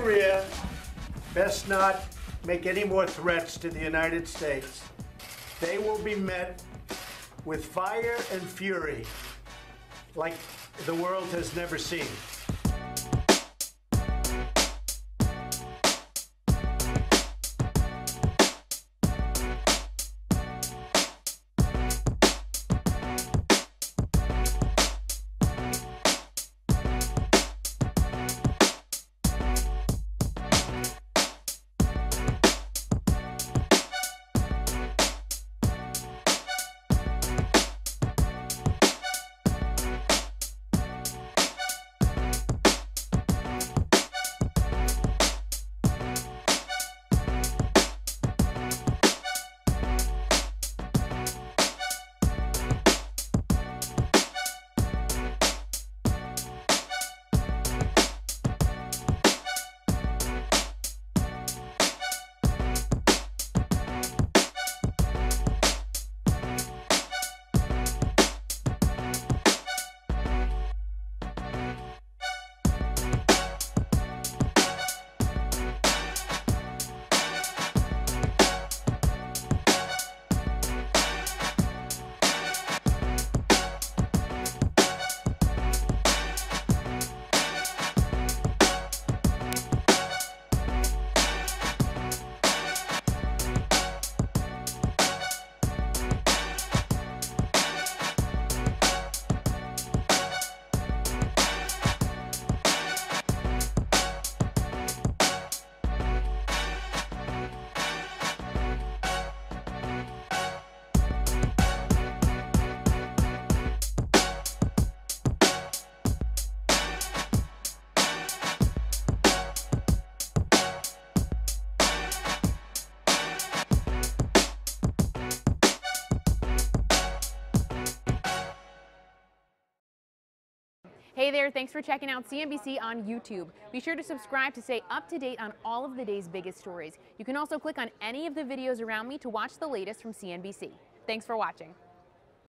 Korea best not make any more threats to the United States. They will be met with fire and fury like the world has never seen. Hey there, thanks for checking out CNBC on YouTube. Be sure to subscribe to stay up to date on all of the day's biggest stories. You can also click on any of the videos around me to watch the latest from CNBC. Thanks for watching.